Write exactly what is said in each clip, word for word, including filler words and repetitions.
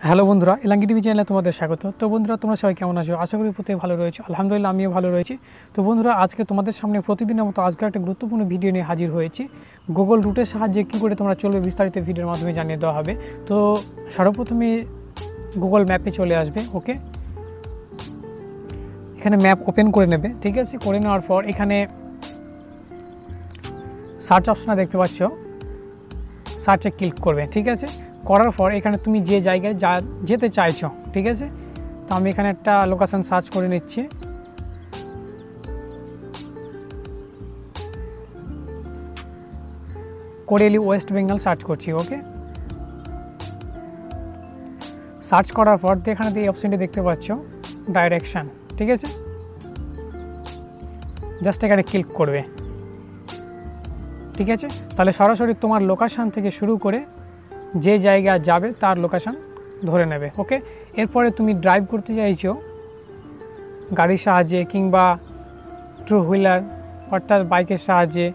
Hello বন্ধুরা, এলাঙ্কি TV চ্যানেলে তোমাদের স্বাগত। তো বন্ধুরা, তোমরা সবাই কেমন আছো? আশা করি প্রত্যেকে ভালো রয়েছে। আলহামদুলিল্লাহ, আমিও ভালো রয়েছি। তো বন্ধুরা, আজকে তোমাদের সামনে প্রতিদিনের মতো আজকে একটা গুরুত্বপূর্ণ ভিডিও নিয়ে হাজির হয়েছি। গুগল রুটের সাহায্যে কী করে তোমরা চলবে বিস্তারিত ভিডিওর মাধ্যমে জানিয়ে দেওয়া হবে। তো সর্বপ্রথমে গুগল ম্যাপে চলে আসবে। ওকে, এখানে ম্যাপ ওপেন করে নেবে। ঠিক আছে, করে নেওয়ার পর এখানে সার্চ অপশানটা দেখতে পাচ্ছ, সার্চে ক্লিক করবে। ঠিক আছে, করার পর এখানে তুমি যে জায়গায় যা যেতে চাইছো, ঠিক আছে, তো আমি এখানে একটা লোকেশন সার্চ করে নিচ্ছি। কোরেলি ওয়েস্ট বেঙ্গল সার্চ করছি। ওকে, সার্চ করার পর এখানে এই অপশানটি দেখতে পাচ্ছ, ডাইরেকশান। ঠিক আছে, জাস্ট এখানে ক্লিক করবে। ঠিক আছে, তাহলে সরাসরি তোমার লোকেশান থেকে শুরু করে যে জায়গা যাবে তার লোকেশান ধরে নেবে। ওকে, এরপরে তুমি ড্রাইভ করতে চাইছো গাড়ির সাহায্যে কিংবা টু হুইলার অর্থাৎ বাইকের সাহায্যে।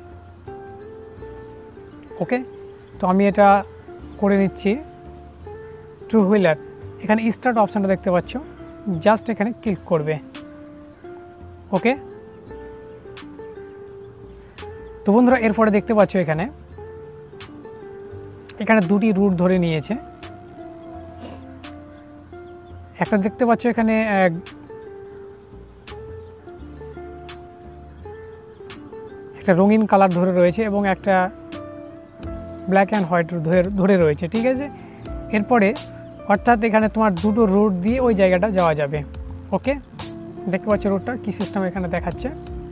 ওকে, তো আমি এটা করে নিচ্ছি টু হুইলার। এখানে স্টার্ট অপশানটা দেখতে পাচ্ছ, জাস্ট এখানে ক্লিক করবে। ওকে, তো বন্ধুরা, এরপরে দেখতে পাচ্ছ এখানে এখানে দুটি রুট ধরে নিয়েছে। একটা দেখতে পাচ্ছ এখানে একটা রঙিন কালার ধরে রয়েছে এবং একটা ব্ল্যাক অ্যান্ড হোয়াইট ধরে ধরে রয়েছে। ঠিক আছে, এরপরে অর্থাৎ এখানে তোমার দুটো রুট দিয়ে ওই জায়গাটা যাওয়া যাবে। ওকে, দেখতে পাচ্ছ রুটটা কী সিস্টেম এখানে দেখাচ্ছে।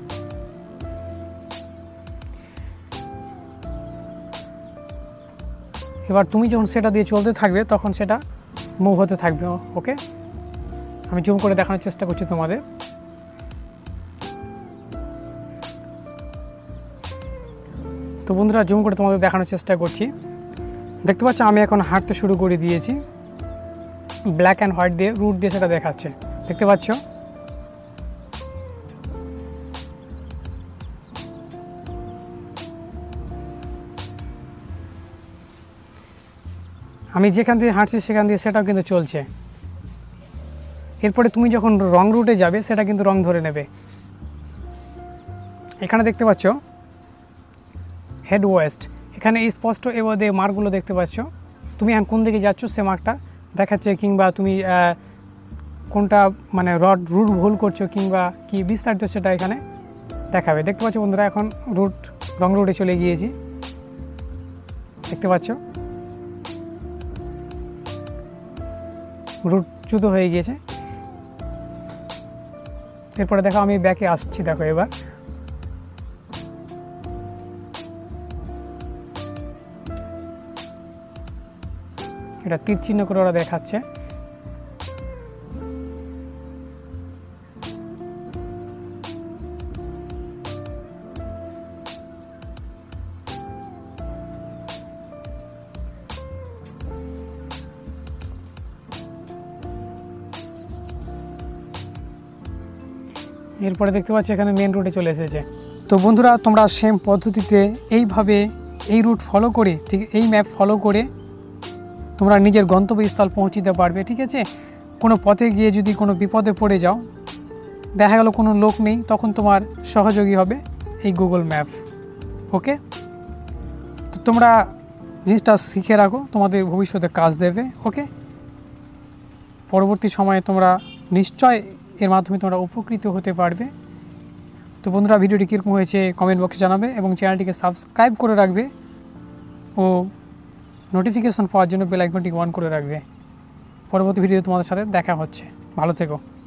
এবার তুমি যখন সেটা দিয়ে চলতে থাকবে তখন সেটা মুভ হতে থাকবে। ওকে, আমি জুম করে দেখানোর চেষ্টা করছি তোমাদের। তো বন্ধুরা, জুম করে তোমাদের দেখানোর চেষ্টা করছি। দেখতে পাচ্ছ আমি এখন হাঁটতে শুরু করে দিয়েছি, ব্ল্যাক অ্যান্ড হোয়াইট দিয়ে রুট দিয়ে সেটা দেখাচ্ছে। দেখতে পাচ্ছ, আমি যেখান দিয়ে হাঁটছি সেখান দিয়ে সেটাও কিন্তু চলছে। এরপরে তুমি যখন রং রুটে যাবে সেটা কিন্তু রং ধরে নেবে। এখানে দেখতে পাচ্ছ হেড ওয়েস্ট, এখানে স্পষ্ট এবারে মার্কগুলো দেখতে পাচ্ছ। তুমি এখন কোন দিকে যাচ্ছ সে মার্কটা দেখাচ্ছে, কিংবা তুমি কোনটা মানে রড রুট ভুল করছো কিংবা কি বিস্তারিত সেটা এখানে দেখাবে। দেখতে পাচ্ছ বন্ধুরা, এখন রুট রং রুটে চলে গিয়েছি। দেখতে পাচ্ছ রুট চ্যুত হয়ে গিয়েছে। এরপরে দেখো আমি ব্যাকে আসছি। দেখো এবার এটা তীর চিহ্ন করে ওরা দেখাচ্ছে। এরপরে দেখতে পাচ্ছি এখানে মেন রুটে চলে এসেছে। তো বন্ধুরা, তোমরা সেম পদ্ধতিতে এইভাবে এই রুট ফলো করে, ঠিক এই ম্যাপ ফলো করে তোমরা নিজের গন্তব্যস্থল পৌঁছিতে পারবে। ঠিক আছে, কোনো পথে গিয়ে যদি কোনো বিপদে পড়ে যাও, দেখা গেল কোনো লোক নেই, তখন তোমার সহযোগী হবে এই গুগল ম্যাপ। ওকে, তো তোমরা জিনিসটা শিখে রাখো, তোমাদের ভবিষ্যতে কাজ দেবে। ওকে, পরবর্তী সময়ে তোমরা নিশ্চয় এর মাধ্যমে তোমরা উপকৃত হতে পারবে। তো বন্ধুরা, ভিডিওটি কীরকম হয়েছে কমেন্ট বক্সে জানাবে এবং চ্যানেলটিকে সাবস্ক্রাইব করে রাখবে ও নোটিফিকেশন পাওয়ার জন্য বেল আইকনটি অন করে রাখবে। পরবর্তী ভিডিওতে তোমাদের সাথে দেখা হচ্ছে। ভালো থেকো।